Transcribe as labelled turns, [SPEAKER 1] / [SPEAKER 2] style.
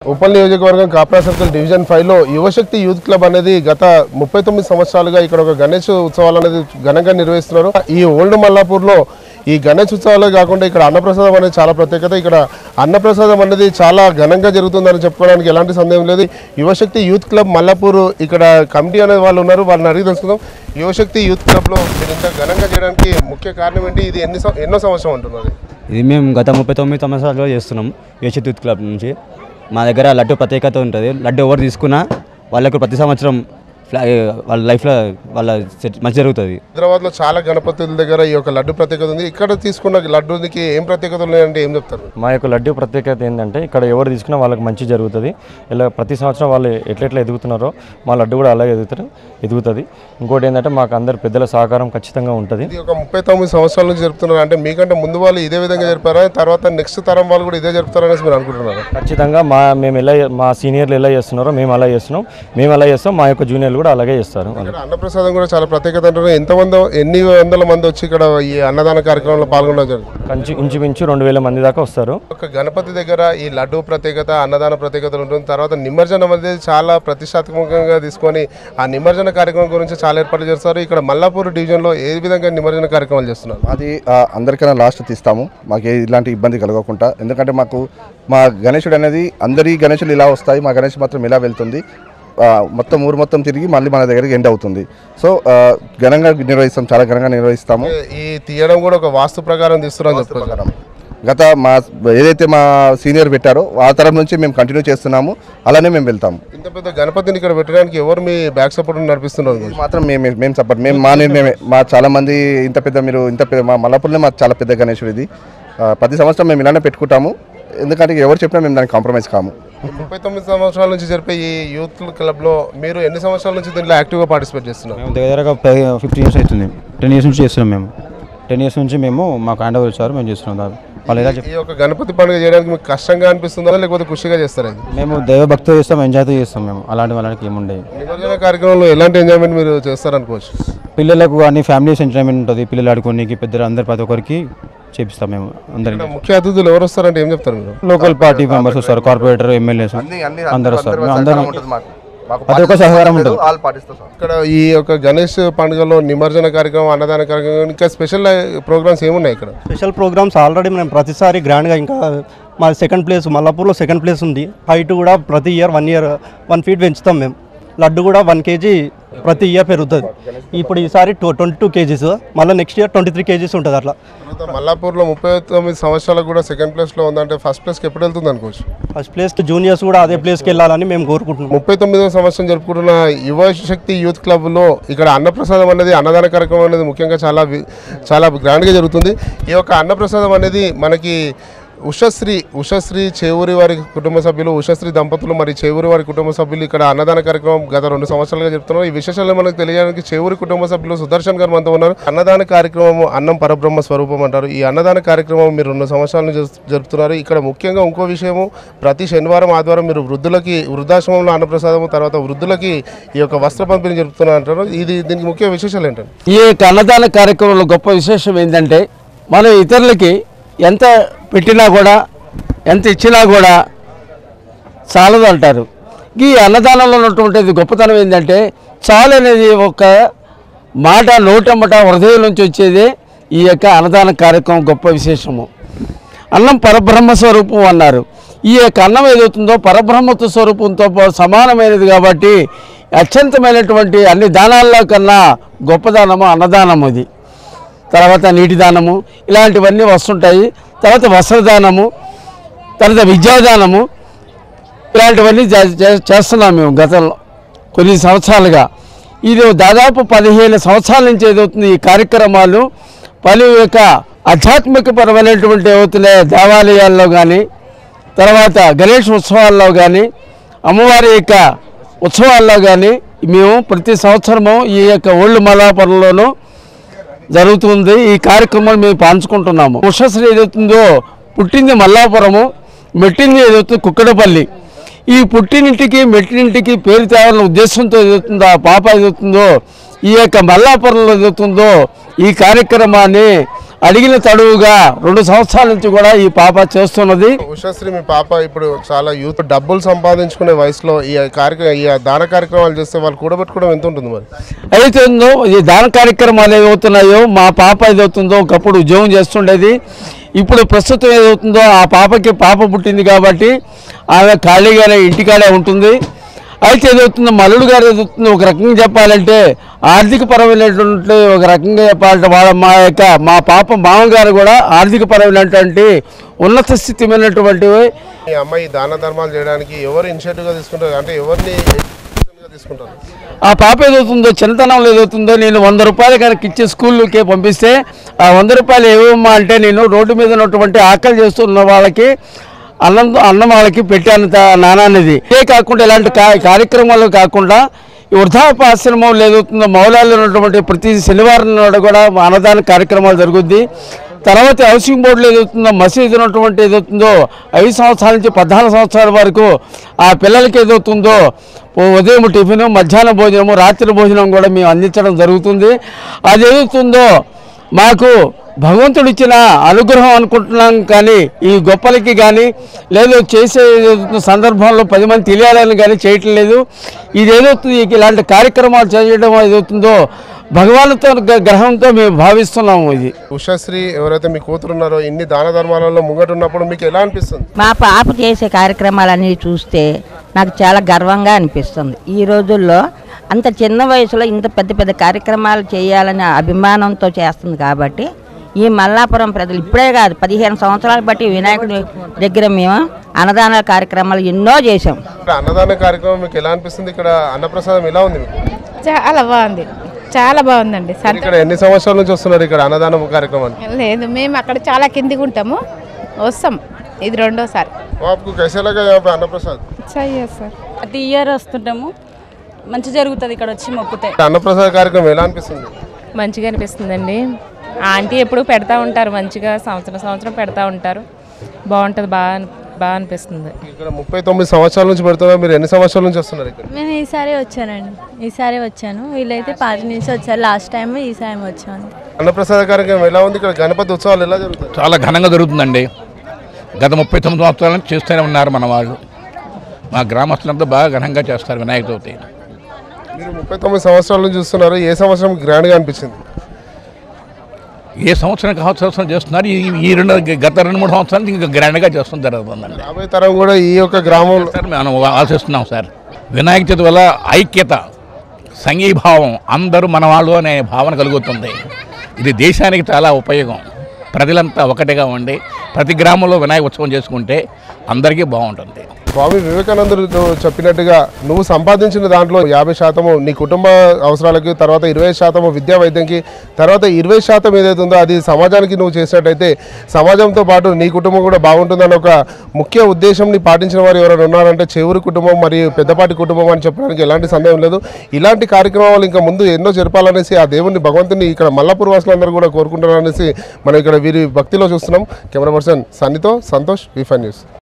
[SPEAKER 1] ఉప్పల్ నియోజకవర్గం Kapra circle division 5లో యువశక్తి youth club అనేది గత 39 సంవత్సరాలుగా ఇక్కడ ఒక గణేష్ ఉత్సవాలు అనేది ఘనంగా నిర్వహిస్తున్నారు. ఈ ఓల్డ్ మల్లాపూర్లో ఈ గణేష్ ఉత్సవాలే కాకుండా ఇక్కడ అన్నప్రసాదం అనేది చాలా ప్రత్యేకత. ఇక్కడ అన్నప్రసాదం అనేది చాలా ఘనంగా జరుగుతుందని చెప్పుకోవడానికి ఎలాంటి సందేహం లేదు. యువశక్తి యూత్ క్లబ్ మల్లాపూర్ ఇక్కడ కమిటీ అనే వాళ్ళు ఉన్నారు, వాళ్ళని అడిగి తెలుసుకుందాం. యువశక్తి యూత్ క్లబ్లో మీరు ఇంత ఘనంగా చేయడానికి ముఖ్య కారణం ఏంటి? ఇది ఎన్నో సంవత్సరం అంటున్నారు?
[SPEAKER 2] ఇది మేము గత 39 సంవత్సరాలుగా చేస్తున్నాం. యువశక్తి యూత్ క్లబ్ నుంచి మా దగ్గర లడ్డు ప్రత్యేకత ఉంటుంది. లడ్డు ఎవరు తీసుకున్నా వాళ్ళకు ప్రతి సంవత్సరం వాళ్ళ లైఫ్లో వాళ్ళ మంచి జరుగుతుంది.
[SPEAKER 1] హైదరాబాద్లో చాలా గణపతుల దగ్గర ఈ యొక్క లడ్డు ప్రత్యేకత ఉంది. ఇక్కడ తీసుకున్న లడ్డూకి ఏం ప్రత్యేకతలు ఉన్నాయంటే ఏం చెప్తారు?
[SPEAKER 3] మా యొక్క లడ్డు ప్రత్యేకత ఏంటంటే ఇక్కడ ఎవరు తీసుకున్నా వాళ్ళకి మంచి జరుగుతుంది. ఇలా ప్రతి సంవత్సరం వాళ్ళు ఎట్లెట్లా ఎదుగుతున్నారో మా లడ్డు కూడా అలాగే ఎదుగుతుంది. ఇంకోటి ఏంటంటే మాకు అందరు పెద్దల సహకారం ఖచ్చితంగా ఉంటుంది.
[SPEAKER 1] ఇది ఒక 39 సంవత్సరాల నుంచి జరుపుతున్నారు అంటే మీకంటే ముందు వాళ్ళు ఇదే విధంగా జరిపారా, తర్వాత నెక్స్ట్ తరం వాళ్ళు కూడా ఇదే జరుపుతారనేసి మీరు అనుకుంటున్నారు?
[SPEAKER 3] ఖచ్చితంగా మా సీనియర్లు ఎలా చేస్తున్నారో మేము అలా చేస్తున్నాం, మా యొక్క జూనియర్లు కూడా అలాగే చేస్తారు.
[SPEAKER 1] అన్నప్రసాదం కూడా చాలా ప్రత్యేకత అంటారు. ఎన్ని వందల మంది వచ్చి ఇక్కడ ఈ అన్నదాన కార్యక్రమంలో పాల్గొనడం జరుగుతుంది?
[SPEAKER 3] ఇంచుమించు 2000 మంది దాకా వస్తారు.
[SPEAKER 1] ఒక గణపతి దగ్గర ఈ లడ్డు ప్రత్యేకత, అన్నదాన ప్రత్యేకతలు ఉంటుంది. తర్వాత నిమజ్జనం అనేది చాలా ప్రతిష్టాత్మకంగా తీసుకొని ఆ నిమజ్జన కార్యక్రమం గురించి చాలా ఏర్పాట్లు చేస్తారు. ఇక్కడ మల్లాపూర్ డివిజన్లో ఏ విధంగా నిమజ్జన కార్యక్రమాలు చేస్తున్నారు?
[SPEAKER 4] అది అందరికైనా లాస్ట్ తీస్తాము, మాకు ఇలాంటి ఇబ్బంది కలగకుండా. ఎందుకంటే మా గణేశుడు అనేది అందరి గణేశులు ఇలా వస్తాయి, మా గణేష్ మాత్రం ఇలా వెళ్తుంది. మొత్తం ఊరు మొత్తం తిరిగి మళ్ళీ మన దగ్గరికి ఎండ్ అవుతుంది. సో ఘనంగా నిర్వహిస్తాం, చాలా ఘనంగా నిర్వహిస్తాము.
[SPEAKER 1] ఈ తీయడం కూడా ఒక వాస్తు ప్రకారం తీస్తున్నాం.
[SPEAKER 4] గత ఏదైతే మా సీనియర్ పెట్టారో ఆ తరం నుంచి మేము కంటిన్యూ చేస్తున్నాము, అలానే మేము వెళ్తాము.
[SPEAKER 1] ఇంత పెద్ద గణపతిని ఇక్కడ పెట్టడానికి ఎవరు మీ బ్యాక్ సపోర్ట్ నడిపిస్తున్నారు?
[SPEAKER 4] మాత్రం మేము సపోర్ట్, మా నిర్ణయమే. మా చాలా మంది ఇంత పెద్ద మా మల్లాపూర్లో మాకు చాలా పెద్ద గణేశుడు ఇది. ప్రతి సంవత్సరం మేము ఇలానే పెట్టుకుంటాము, ఎందుకంటే ఎవరు చెప్పినా మేము దానికి కాంప్రమైజ్ కాము.
[SPEAKER 1] 39 సంవత్సరాల నుంచి జరిపే ఈ యూత్ క్లబ్లో మీరు ఎన్ని సంవత్సరాల నుంచి దీంట్లో యాక్టివ్గా పార్టిసిపేట్ చేస్తున్నారు?
[SPEAKER 5] మేము దగ్గరగా 15 ఇయర్స్ అవుతుంది. 10 ఇయర్స్ నుంచి చేస్తున్నాం. మేము 10 ఇయర్స్ నుంచి మాకు హ్యాండ్ ఓవర్ ఇచ్చారు, మేము చేస్తున్నాం.
[SPEAKER 1] ఈ యొక్క గణపతి పండుగ చేయడానికి మీకు కష్టంగా అనిపిస్తుందా లేకపోతే ఖుషిగా చేస్తారా?
[SPEAKER 5] మేము దైవభక్తితో చేస్తాం, ఎంజాయ్తో చేస్తాం. మేము వాళ్ళకి ఏముండేవి.
[SPEAKER 1] నిమజ్జన కార్యక్రమంలో ఎలాంటి ఎంజాయ్మెంట్ మీరు చేస్తారనుకోవచ్చు?
[SPEAKER 5] పిల్లలకు కానీ ఫ్యామిలీస్ ఎంజాయ్మెంట్ ఉంటుంది. పిల్లలు ఆడుకోనికి పెద్దలు అందరు ప్రతి ఒక్కరికి చేపిస్తాం. మేము అందరికీ
[SPEAKER 1] ముఖ్య అతిథులు ఎవరు వస్తారంటే ఏం చెప్తారు మీరు?
[SPEAKER 5] లోకల్ పార్టీ మెంబర్స్ వస్తారు, కార్పొరేటర్, ఎమ్మెల్యేస్ అందరు వస్తారు. మేము అందరం ప్రతి ఒక్క సహకారం ఉంటుంది.
[SPEAKER 1] ఇక్కడ ఈ యొక్క గణేష్ పండుగలో నిమజ్జన కార్యక్రమం, అన్నదాన కార్యక్రమం, ఇంకా స్పెషల్ ప్రోగ్రామ్స్ ఏమున్నాయి ఇక్కడ?
[SPEAKER 6] స్పెషల్ ప్రోగ్రామ్స్ ఆల్రెడీ మేము ప్రతిసారి గ్రాండ్గా, ఇంకా మా సెకండ్ ప్లేస్ మల్లాపూర్లో సెకండ్ ప్లేస్ ఉంది. హైట్ కూడా ప్రతి ఇయర్ 1 ఫీట్ పెంచుతాం మేము. లడ్డు కూడా 1 kg ప్రతి ఇయర్ పెరుగుతుంది. ఇప్పుడు ఈసారి 22 kgs, మళ్ళీ నెక్స్ట్ ఇయర్ 23 kgs ఉంటుంది. అట్లా
[SPEAKER 1] మల్లాపూర్లో 39 సంవత్సరాలకు కూడా సెకండ్ ప్లేస్లో ఉందంటే ఫస్ట్ ప్లేస్కి ఎప్పుడు వెళ్తుంది అనుకోవచ్చు?
[SPEAKER 6] ఫస్ట్ ప్లేస్కి జూనియర్స్ కూడా అదే ప్లేస్కి వెళ్ళాలని మేము కోరుకుంటున్నాం.
[SPEAKER 1] 39వ సంవత్సరం జరుపుకుంటున్న యువశక్తి యూత్ క్లబ్లో ఇక్కడ అన్నప్రసాదం అనేది, అన్నదాన కార్యక్రమం అనేది ముఖ్యంగా చాలా గ్రాండ్గా జరుగుతుంది. ఈ యొక్క అన్నప్రసాదం అనేది మనకి ఉషశ్రీ చేవూరి వారి కుటుంబ సభ్యులు, ఉషశ్రీ దంపతులు మరి చేవూరి వారి కుటుంబ సభ్యులు ఇక్కడ అన్నదాన కార్యక్రమం గత 2 సంవత్సరాలుగా చెప్తున్నారు. ఈ విశేషాలు మనకు తెలియడానికి చేవూరి కుటుంబ సభ్యులు సుదర్శన్ గారు మనతో ఉన్నారు. అన్నదాన కార్యక్రమం అన్నం పరబ్రహ్మ స్వరూపం అంటారు. ఈ అన్నదాన కార్యక్రమం మీరు 2 సంవత్సరాల నుంచి జరుపుతున్నారు. ఇక్కడ ముఖ్యంగా ఇంకో విషయము, ప్రతి శనివారం ఆదివారం మీరు వృద్ధాశ్రమంలో అన్నప్రసాదము, తర్వాత వృద్ధులకి ఈ యొక్క వస్త్ర పంపిణీ జరుపుతున్నారు అంటారు. దీనికి ముఖ్య విశేషాలు ఏంటంటే?
[SPEAKER 7] ఈ అన్నదాన కార్యక్రమంలో గొప్ప విశేషం ఏంటంటే మనం ఇతరులకి ఎంత పెట్టినా కూడా, ఎంత ఇచ్చినా కూడా చాలదు అంటారు. ఈ అన్నదానంలో ఉన్నటువంటిది గొప్పతనం ఏంటంటే చాలు అనేది ఒక మాట నోటమ్మట హృదయం నుంచి వచ్చేదే ఈ యొక్క అన్నదాన కార్యక్రమం గొప్ప విశేషము. అన్నం పరబ్రహ్మ స్వరూపం అన్నారు. ఈ యొక్క అన్నం ఏదవుతుందో పరబ్రహ్మత్వ స్వరూపంతో సమానమైనది కాబట్టి అత్యంతమైనటువంటి అన్ని దానాల్లో కన్నా గొప్ప దానము అన్నదానము. ఇది తర్వాత నీటి దానము ఇలాంటివన్నీ వస్తుంటాయి. తర్వాత వస్త్రదానము, తర్వాత విద్యాదానము, ఇలాంటివన్నీ చేస్తున్నాం మేము గతంలో కొన్ని సంవత్సరాలుగా. ఇది దాదాపు 15 సంవత్సరాల నుంచి ఏదవుతుంది ఈ కార్యక్రమాలు. పలు యొక్క ఆధ్యాత్మికపరమైనటువంటి ఏవవుతున్నాయి దేవాలయాల్లో కానీ, తర్వాత గణేష్ ఉత్సవాల్లో కానీ, అమ్మవారి యొక్క ఉత్సవాల్లో కానీ మేము ప్రతి సంవత్సరము ఈ యొక్క ఓల్డ్ మల్లాపురంలోనూ జరుగుతుంది. ఈ కార్యక్రమాలు మేము పంచుకుంటున్నాము. ఉషశ్రీ ఏదవుతుందో పుట్టింది మల్లాపురము, మెట్టింది ఏదవుతుంది కుక్కడపల్లి. ఈ పుట్టినింటికి మెట్టినింటికి పేరు తేవాలన్న ఉద్దేశంతో ఏదవుతుందో ఆ పాప ఏదవుతుందో ఈ యొక్క మల్లాపురంలో ఏదవుతుందో ఈ కార్యక్రమాన్ని అడిగిన తడువుగా 2 సంవత్సరాల నుంచి కూడా ఈ పాప చేస్తున్నది.
[SPEAKER 1] ఉషశ్రీ మీ పాప ఇప్పుడు చాలా యూత్ డబ్బులు సంపాదించుకునే వయసులో ఈ దాన కార్యక్రమాలు చేస్తే వాళ్ళు కూడబెట్టుకోవడం ఎంత ఉంటుంది మరి?
[SPEAKER 7] అయితే ఈ దాన కార్యక్రమాలు ఏదవుతున్నాయో మా పాప ఏదవుతుందో ఒకప్పుడు ఉద్యోగం చేస్తుండేది. ఇప్పుడు ప్రస్తుతం ఏదవుతుందో ఆ పాపకి పాప పుట్టింది కాబట్టి ఆమె ఖాళీగానే ఇంటికాడే ఉంటుంది. అయితే ఏదవుతుందో మల్లుడు గారు ఏదవుతుందో ఒక రకంగా చెప్పాలంటే ఆర్థిక పరమైనటువంటి ఒక రకంగా చెప్పాలంటే మా పాప మామగారు కూడా ఆర్థిక పరమైనటువంటి ఉన్నత స్థితిమైనటువంటి.
[SPEAKER 1] ఈ అమ్మాయి దాన ధర్మాలు చేయడానికి ఎవరు ఇనిషియేటివ్గా తీసుకుంటారు, అంటే ఎవరిని తీసుకుంటారు?
[SPEAKER 7] ఆ పాప ఏదవుతుందో చిన్నతనంలో ఏదవుతుందో నేను 100 రూపాయలు కనుక ఇచ్చే స్కూల్కి పంపిస్తే ఆ 100 రూపాయలు ఏమమ్మా అంటే నేను రోడ్డు మీద ఉన్నటువంటి ఆకలి చేస్తున్న వాళ్ళకి అన్నం వాళ్ళకి పెట్టాను నానానిది. ఇదే కాకుండా ఇలాంటి కార్యక్రమాలు కాకుండా ఈ వృద్ధాపాశ్రమం ఏదవుతుందో మౌలాల్లో ఉన్నటువంటి ప్రతి శనివారం నాడు కూడా అన్నదాన కార్యక్రమాలు జరుగుద్ది. తర్వాత హౌసింగ్ బోర్డులో ఏదవుతుందో మసీదు ఉన్నటువంటి ఏదవుతుందో 5 సంవత్సరాల నుంచి 14 సంవత్సరాల వరకు ఆ పిల్లలకి ఏదవుతుందో ఉదయం టిఫిన్, మధ్యాహ్న భోజనము, రాత్రి భోజనం కూడా మేము అందించడం జరుగుతుంది. అది ఏదవుతుందో మాకు భగవంతుడు ఇచ్చిన అనుగ్రహం అనుకుంటున్నాం, కానీ ఈ గొప్పలకి కానీ లేదు చేసే సందర్భంలో 10 మంది తెలియాలని కానీ చేయటం లేదు. ఇది ఏదవుతుంది ఇలాంటి కార్యక్రమాలు చేయడం ఏదవుతుందో భగవాన్తో గ్రహంతో మేము భావిస్తున్నాము. ఇది
[SPEAKER 1] ఉషశ్రీ ఎవరైతే మీ కూతురున్నారో ఇన్ని దాన ధర్మాలలో ముంగటున్నప్పుడు మీకు ఎలా అనిపిస్తుంది?
[SPEAKER 8] మా పాప చేసే కార్యక్రమాలన్నీ చూస్తే నాకు చాలా గర్వంగా అనిపిస్తుంది. ఈ రోజుల్లో అంత చిన్న వయసులో ఇంత పెద్ద పెద్ద కార్యక్రమాలు చేయాలనే అభిమానంతో చేస్తుంది కాబట్టి ఈ మల్లాపురం ప్రజలు ఇప్పుడే కాదు 15 సంవత్సరాలు బట్టి వినాయకుడి దగ్గర మేము అన్నదాన కార్యక్రమాలు ఎన్నో చేసాం.
[SPEAKER 1] అన్నదాన కార్యక్రమం మీకు ఎలా అనిపిస్తుంది? ఇక్కడ అన్నప్రసాదం ఎలా ఉంది మీకు?
[SPEAKER 9] చాలా బాగుంది, చాలా బాగుందండి.
[SPEAKER 1] ఇక్కడ ఎన్ని సంవత్సరాల నుంచి వస్తున్నారు ఇక్కడ అన్నదానం కార్యక్రమం?
[SPEAKER 9] లేదు, మేము అక్కడ చాలా కిందికి ఉంటాము, వస్తాం. ఇది 2వ సారి.
[SPEAKER 10] ప్రతి ఇయర్ వస్తుంటాము, మంచి జరుగుతుంది ఇక్కడ వచ్చి మొక్కుతే.
[SPEAKER 1] అన్నప్రసాద కార్యక్రమం ఎలా అనిపిస్తుంది?
[SPEAKER 9] మంచిగా అనిపిస్తుందండి. ఆంటీ ఎప్పుడు పెడతా ఉంటారు, మంచిగా సంవత్సరం పెడతా ఉంటారు, బాగుంటుంది, బాగా అనిపిస్తుంది.
[SPEAKER 1] ఇక్కడ 39 సంవత్సరాల నుంచి పెడుతున్నారు, మీరు ఎన్ని సంవత్సరాల నుంచి వస్తున్నారు ఇక్కడ?
[SPEAKER 11] నేను ఈసారి వచ్చాను. వీళ్ళైతే 10 నుంచి వచ్చారు, లాస్ట్ టైం ఈసారి వచ్చాను.
[SPEAKER 1] అన్నప్రసాద కార్యక్రమం ఎలా ఉంది? ఇక్కడ గణపతి ఉత్సవాలు ఎలా జరుగుతాయి?
[SPEAKER 12] చాలా ఘనంగా జరుగుతుందండి. గత 39 సంవత్సరాల నుంచి చేస్తూనే ఉన్నారు మన వాళ్ళు. మా గ్రామస్తులంతా బాగా ఘనంగా చేస్తారు వినాయక చవితి.
[SPEAKER 1] మీరు 39 సంవత్సరాల నుంచి చూస్తున్నారు, ఏ సంవత్సరం గ్రాండ్గా అనిపించింది?
[SPEAKER 12] ఏ సంవత్సరం సంవత్సరం చేస్తున్నారు. గత 2-3 సంవత్సరాల నుంచి ఇంకా గ్రాండ్గా చేస్తుంది జరుగుతుందండి.
[SPEAKER 1] రాబోయే తరం కూడా ఈ యొక్క గ్రామంలో
[SPEAKER 12] మనం ఆశిస్తున్నాం సార్. వినాయక చవితి వల్ల ఐక్యత, సంఘీభావం, అందరూ మన వాళ్ళు అనే భావన కలుగుతుంది. ఇది దేశానికి చాలా ఉపయోగం. ప్రజలంతా ఒకటిగా ఉండి ప్రతి గ్రామంలో వినాయక ఉత్సవం చేసుకుంటే అందరికీ బాగుంటుంది.
[SPEAKER 1] స్వామి వివేకానందుడు చెప్పినట్టుగా నువ్వు సంపాదించిన దాంట్లో 50% నీ కుటుంబ అవసరాలకి, తర్వాత 20% విద్యా వైద్యంకి, తర్వాత 20% ఏదైతే ఉందో అది సమాజానికి నువ్వు చేసినట్టయితే సమాజంతో పాటు నీ కుటుంబం కూడా బాగుంటుందని ఒక ముఖ్య ఉద్దేశంని పాటించిన వారు ఎవరైనా ఉన్నారంటే చెవురు కుటుంబం మరియు పెద్దపాటి కుటుంబం అని చెప్పడానికి ఎలాంటి సందేహం లేదు. ఇలాంటి కార్యక్రమాలు ఇంకా ముందు ఎన్నో జరపాలనేసి ఆ దేవుని భగవంతుని ఇక్కడ మల్లాపూర్ వాసులందరూ కూడా కోరుకుంటున్నారనేసి మనం ఇక్కడ వీరి భక్తిలో చూస్తున్నాం. కెమెరా పర్సన్ సన్నితో సంతోష్, V5 న్యూస్.